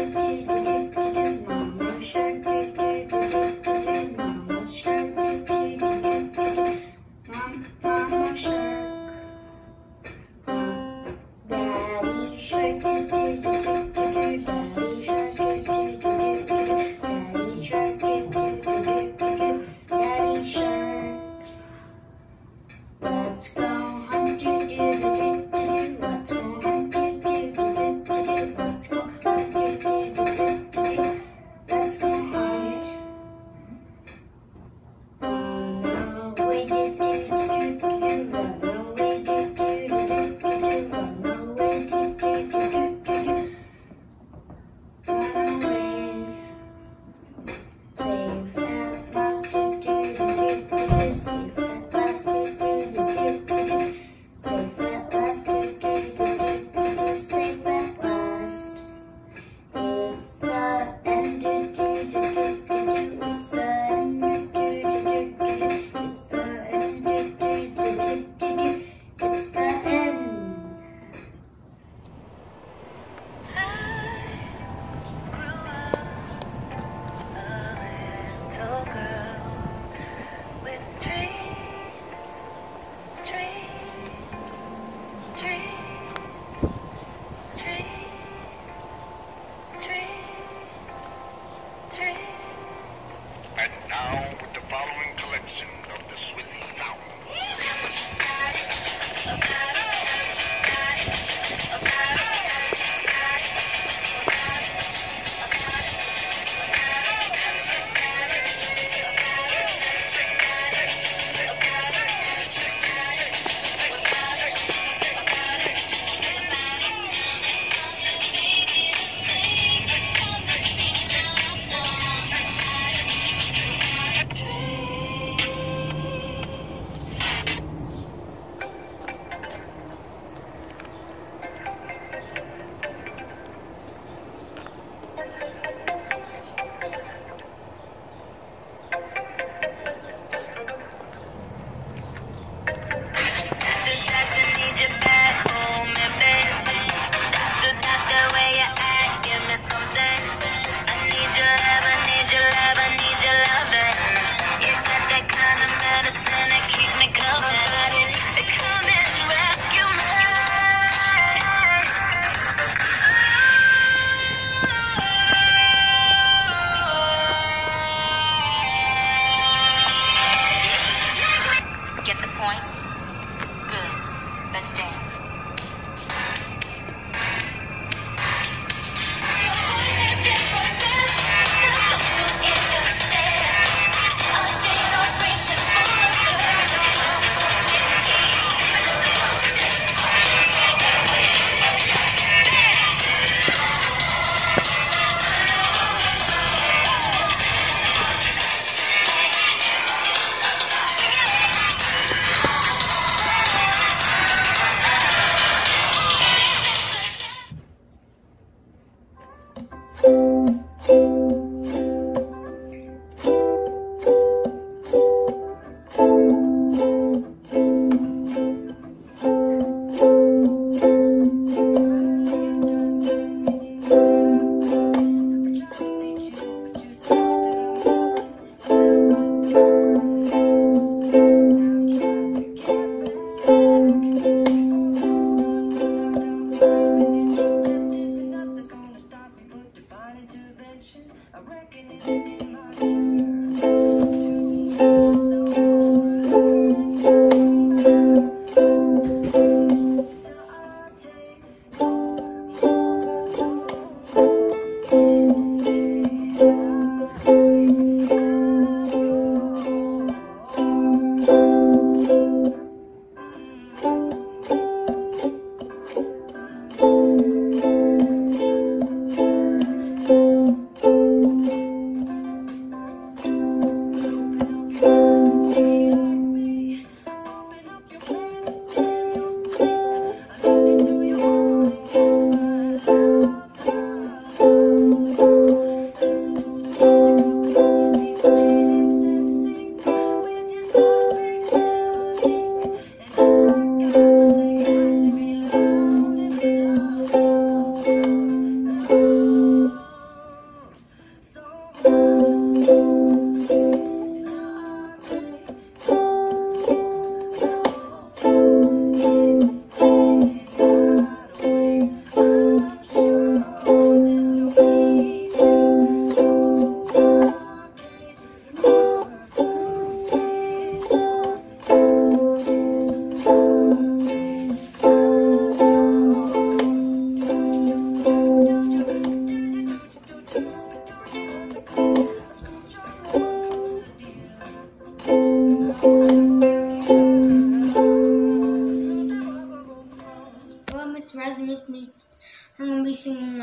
Let's go hunt, do do do do do do. Let's go hunt, do do do do do. Let's go hunt, do do do do do. Let's go hunt. Run away, do do do do do. Run away, do do do do do. Run away, do do do do do. Run away. Safe at last, do do do do do. Safe at last, do do. Safe at last, do do do do do. Safe at last. It's the end, do do do do do. It's the end, do do do do do. It's the end, do do do do do. It's the end. I grew up a little girl with dreams, dreams, dreams, dreams, dreams, dreams. And now with the following collection of the Swizzy sound. Get the point? Good. Let's dance. I'm gonna be singing.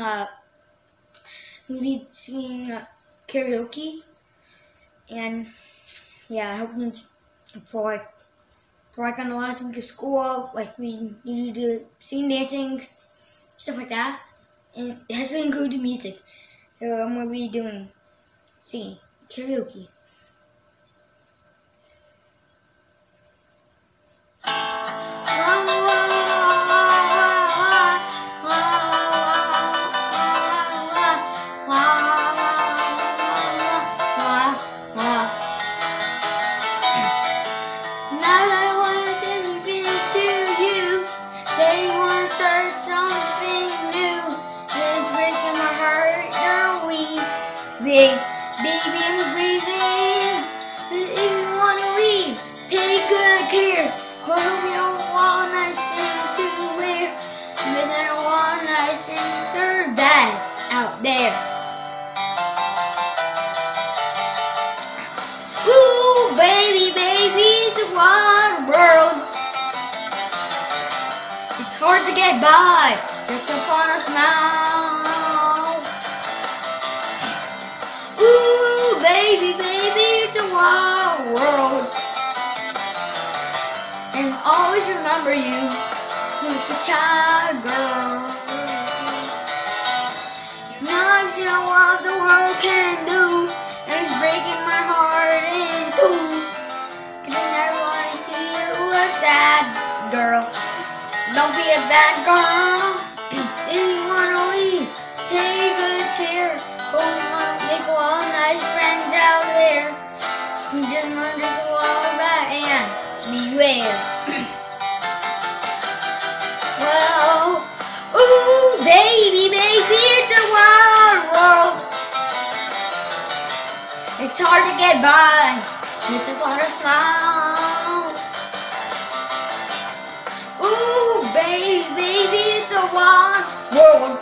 Karaoke, and yeah, I hope you for on the last week of school, like we do singing, dancing, stuff like that, and it has to include the music. So I'm gonna be doing singing karaoke. Big baby, I'm breathing. But if you wanna leave, take good care. I hope you don't want nice things to wear. But I don't want nice things are bad out there. Ooh, baby, baby, it's a wide world. It's hard to get by just upon a smile. Ooh, baby, baby, it's a wild world. And always remember you like a child girl. Now I've seen what the world can do, and it's breaking my heart in two. Cause I never want to see you a sad girl. Don't be a bad girl. If you want to leave, take good care. Make a lot of nice friends out there. Just remember to walk back and beware. Well, ooh, baby, baby, it's a wild world. It's hard to get by just upon a smile. Ooh, baby, baby, it's a wild world.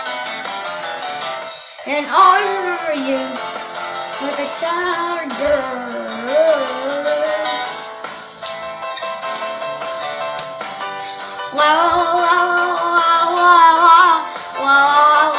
And always remember you like a child girl. Wow, wow, wow, wow, wow,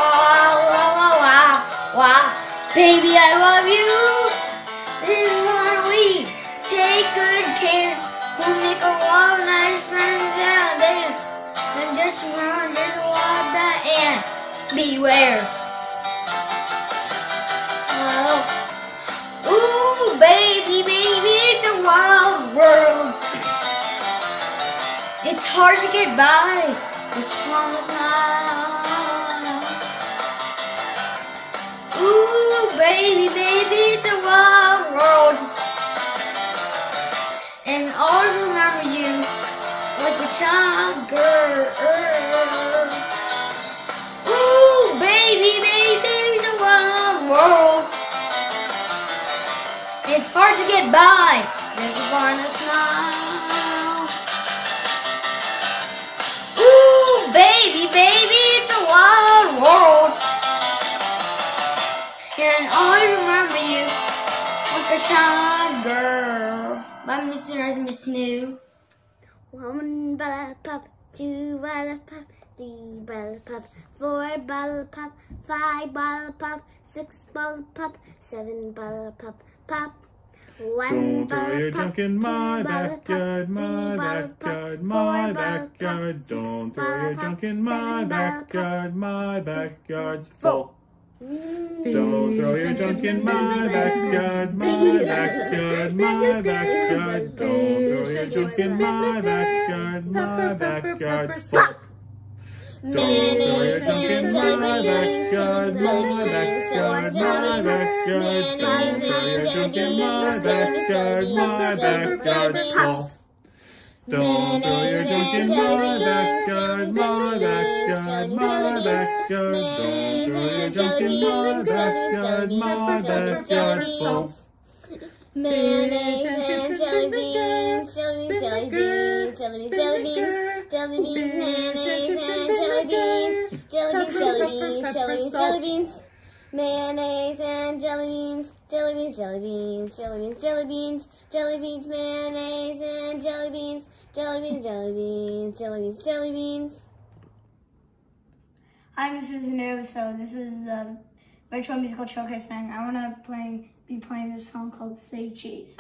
wow, wow. Baby, I love you. If you wanna leave, take good care. We'll make a lot of nice friends out there. And just remember to walk that and beware. Ooh, baby, baby, it's a wild world. It's hard to get by this one smile. Ooh, baby, baby, it's a wild world. And always remember you like a child girl. Ooh, baby, baby, it's a wild world. It's hard to get by just upon a smile. Ooh, baby, baby, it's a wild world. And always remember you like a child girl. By Mr. Miss New. 1 bottle pop, 2 bottle pop, 3 bottle pop, 4 bottle pop, 5 bottle pop, 6 bottle pop, 7 bottle pop, pop. Don't throw your junk in my backyard, my backyard, my backyard. Don't throw your junk in my backyard, my backyard's full. Don't throw your junk in my backyard, my backyard, my backyard. Don't throw your junk in my backyard, my backyard's full. Don't throw your junk in my backyard, my backyard, my backyard. Don't throw your junk in my backyard, my backyard's full. Don't throw your junk in my backyard, my backyard, my backyard. Don't throw your junk in my backyard, my backyard's full. Mayonnaise and jelly beans, jelly beans, jelly beans, jelly beans, jelly beans, jelly beans, mayonnaise and jelly beans, jelly beans, jelly beans, jelly beans, jelly beans, mayonnaise and jelly beans, jelly beans, jelly beans, jelly beans, jelly beans, jelly beans, mayonnaise and jelly beans, jelly beans, jelly beans, jelly beans, jelly beans. I'm Susan New, so this is the Virtual Musical Showcase thing. I want to be playing this song called Say Cheese.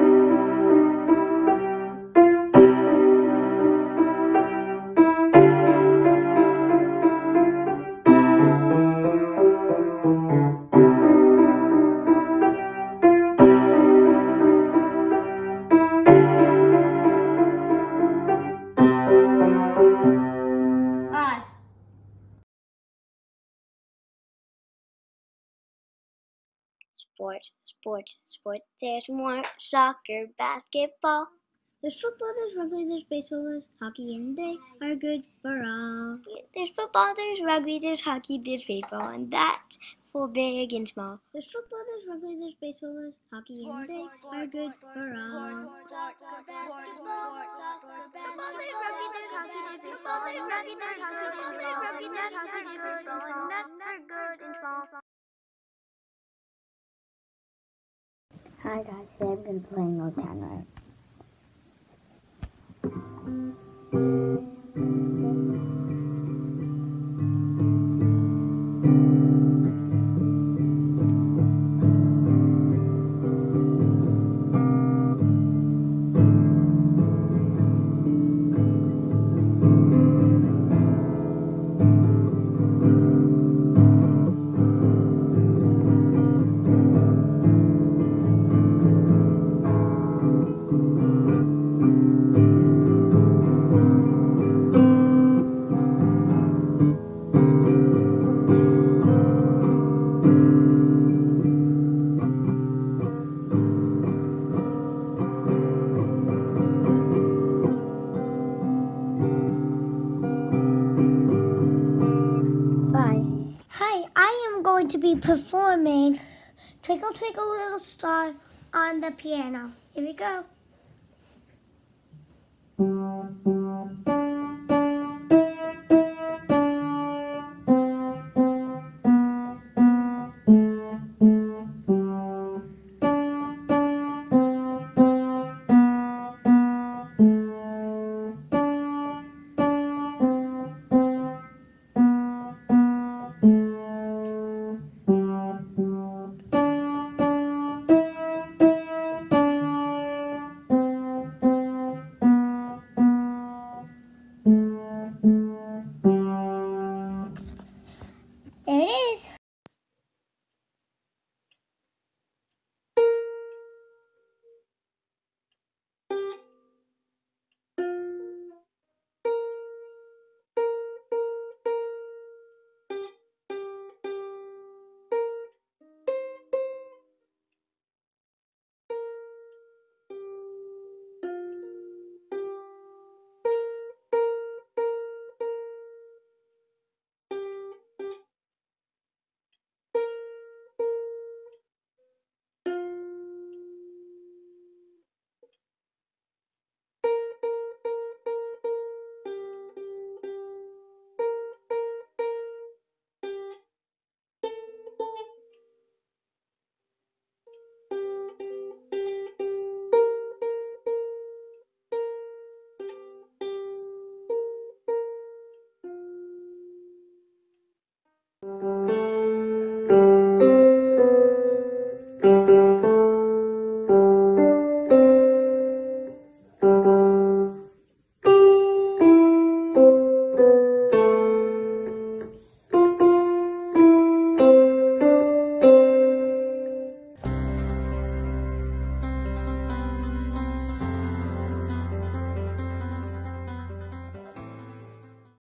Sport. There's more soccer, basketball. There's football, there's rugby, there's baseball, there's hockey, and they are good for all. There's football, there's rugby, there's hockey, there's baseball, and that's for big and small. There's football, there's rugby, there's baseball, there's hockey, and they are good for all. Hi guys, today I'm going to be playing Old Town Road. To be performing Twinkle Twinkle Little Star on the piano. Here we go. There it